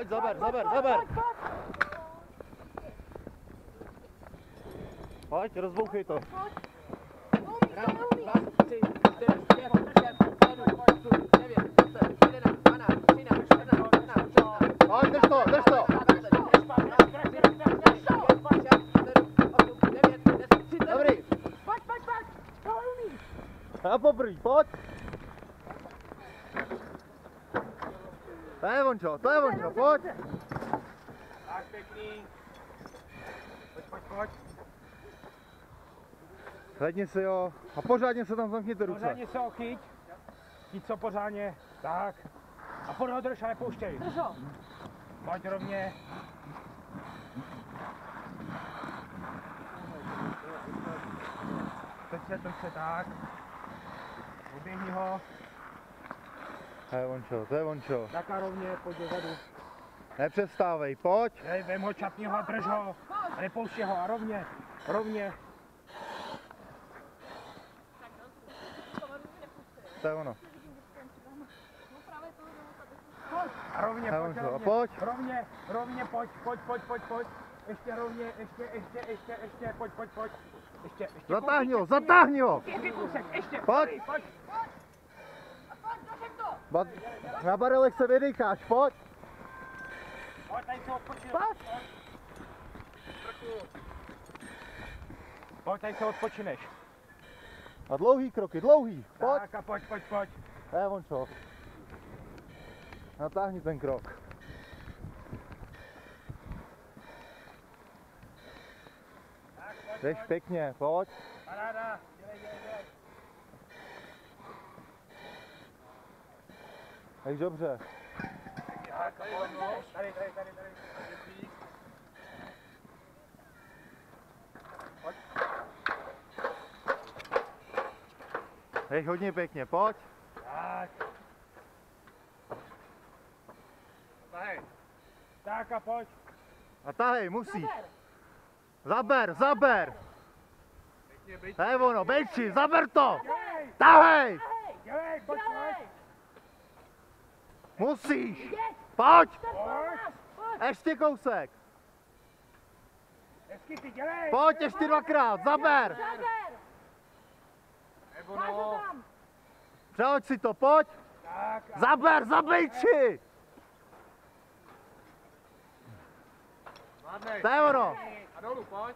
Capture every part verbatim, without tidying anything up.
Pojď, zaber, zaber, zaber. Pojď, rozbouchej to. Pojď, drž to, drž to. Dobrý. Pojď, pojď, pojď. To umí. A poprvé, pojď. To je Vončo, to je Vončo, pojď. Tak pěkný. Pojď, pojď, pojď. Hledni si ho a pořádně se tam zamkněte ruce. Pořádně se ho chyť. Chyť co pořádně. Tak. A pod ho drž a nepouštěj. Drž ho. Pojď rovně. Toč se, toč se, tak. Oběhni ho. To je Vončo, to je Vončo. Tak a rovně, pojď dozadu. Nepřestávej, pojď. Hej, vem ho, čapni ho a drž ho. A nepouštěj ho a rovně. Rovně. To je ono. A rovně, To je pojď, Vončo, a rovně. pojď. Rovně, rovně, pojď, pojď, pojď, pojď, pojď. Ještě rovně, ještě, ještě, ještě, ještě, pojď, pojď, pojď. Ještě, ještě. Zatáhni ho, zatáhni ho. Pěkný kousek, ještě. Pojď. Pojď, pojď. Ba- na barelech se vydýcháš, pojď. Pojď, tady se odpočineš. Pojď. Pojď, tady se odpočineš. A dlouhý kroky, dlouhý, pojď. Tak a pojď, pojď, pojď. To je Vončo. Natáhni ten krok. Tak, pojď, Jdeš pojď. pěkně, pojď. Paráda. Dělej, dělej, dělej. Jdeš dobře. Tak, tady, tady, tady, tady, tady. Pojď. Jdeš hodně pěkně, pojď. Tak. Tahej. Tak a pojď. A tahej, musíš. Zaber, zaber. Pěkně, bejč. To je ono, bejči, zaber to. Dělej, Tahej, dělej, pojď, pojď. musíš. Pojď, Pojď. ještě kousek. Hezky si dělej. Pojď ještě dvakrát, zaber. Zaber. Nebo Máš ho no. tam. Přehoď si to, pojď. Tak a Zaber, zabejči. Zvládnej. To je ono. A dolů, pojď.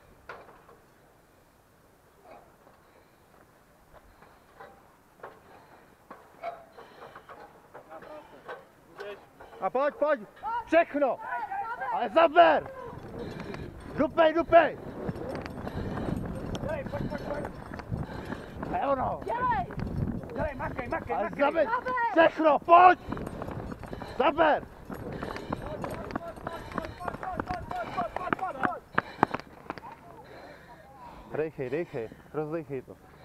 A pojď, pojď. Všechno. Ale zaber. Dupej, dupej. Dělej, pojď, pojď, pojď. To je ono. Dělej. Dělej, makej, makej, Ale makej. zaber. Zaber. Všechno, pojď. Zaber. Dejchej, dejchej, rozdejchej to.